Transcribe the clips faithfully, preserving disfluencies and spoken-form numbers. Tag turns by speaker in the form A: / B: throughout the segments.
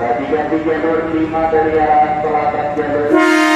A: Perhatikan di jalur lima dari arah selatan jalur.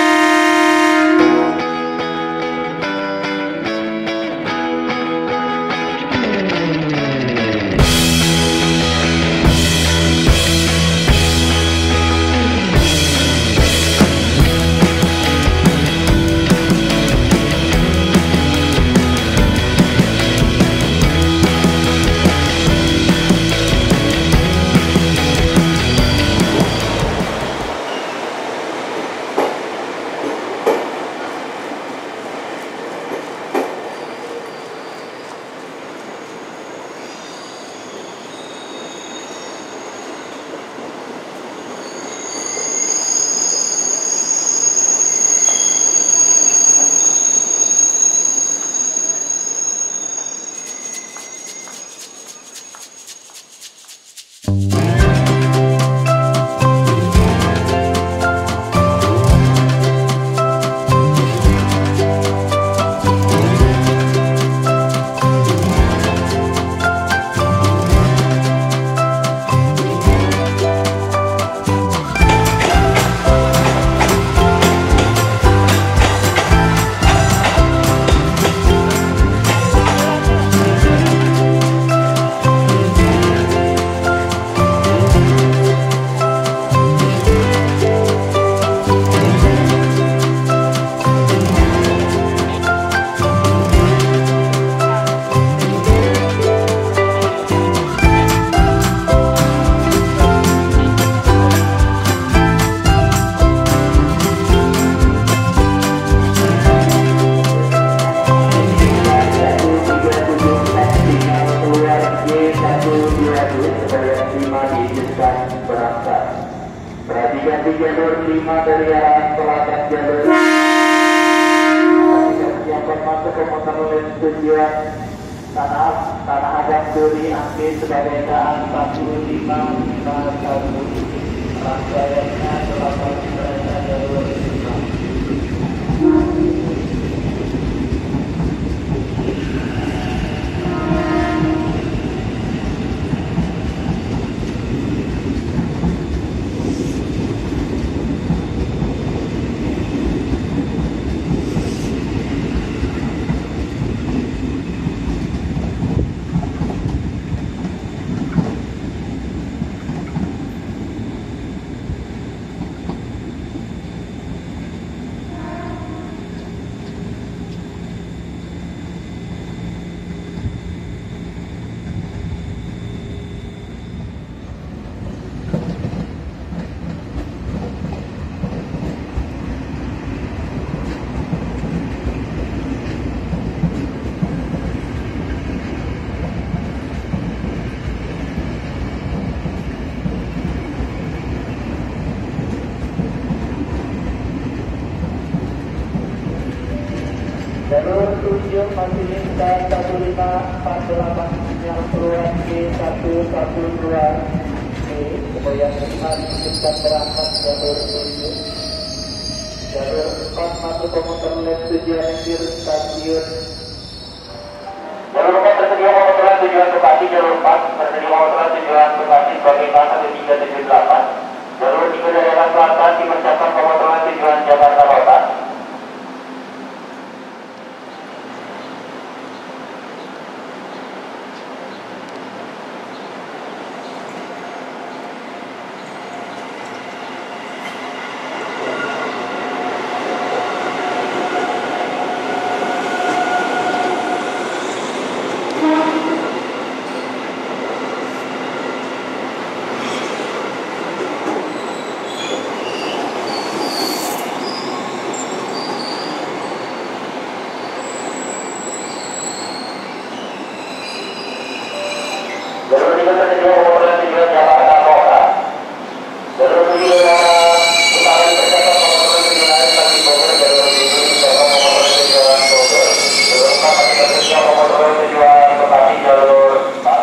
A: Perhatikan di jalur lima dari arah selatan jalur. Perhatikan siapkan masuk ke motor oleh tujuan tanah tanah abang Duri Angke sebagai K A satu lima lima satu. Rangkaiannya delapan kereta jalur lima. Jalur tujuh masih lintas satu lima empat delapan yang keluar G satu satu dua E kemudian lima dilanjutkan berangkat jalur tujuh. Jalur empat masuk komuter lain tujuan Anjir stasiun. Jalur empat tersedia komuter tujuan Bekasi. Jalur empat tersedia komuter tujuan Bekasi sebagai K satu tiga tujuh delapan. Jalur tiga daerah selatan dipersiapkan komuter tujuan Jakarta Kota. Jalur tiga tersedia komuter tujuan Jakarta Kota. Jalur tiga utara dipersiapkan komuter tujuan Stasiun Bogor. Jalur tujuh dipersiapkan komuter tujuan Bogor. Jalur empat masih tersedia komuter tujuan Bekasi. Jalur empat.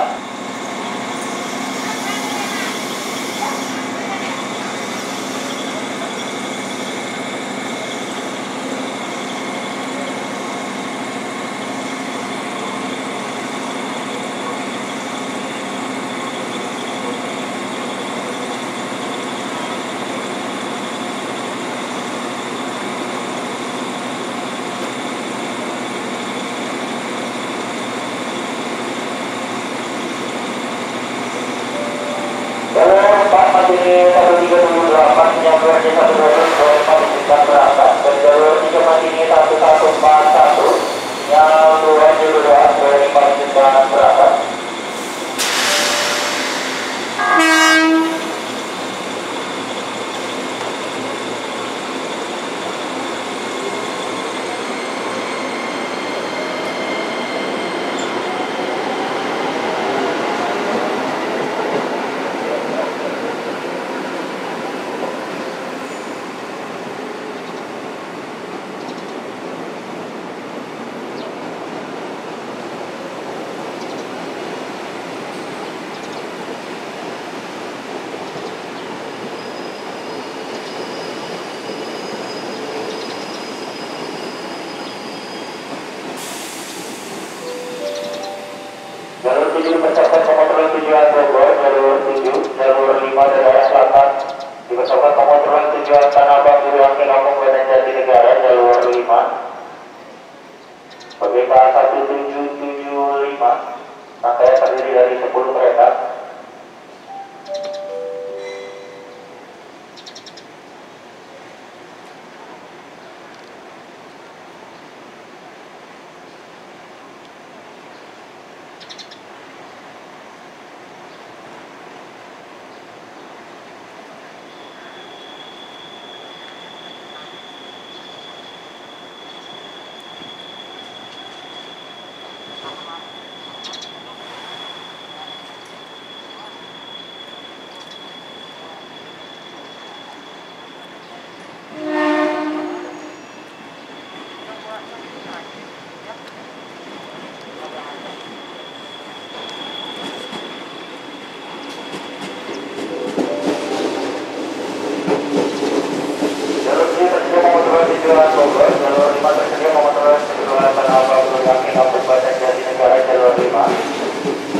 A: Matini satu tiga tujuh delapan yang berarti satu dua dua empat sembilan berangkat. Dan jalur tiga Matini satu satu empat satu yang dua tujuh dua dua empat sembilan berangkat. Jalur tujuh mencapai pemotoran tujuan Bogor, jalur tujuh, jalur lima daerah selatan dipersiapkan pemotoran tujuan Tanah Abang, Durian, Kampung Badan Jatinegara, jalur lima. P B K satu tujuh tujuh lima, rangkaian terdiri dari sepuluh kereta. Tujuan Bogor, jalur lima tersedia pemotoran tujuan Tanah Abang, Durian, Kampung Badan Jatinegara, jalur lima.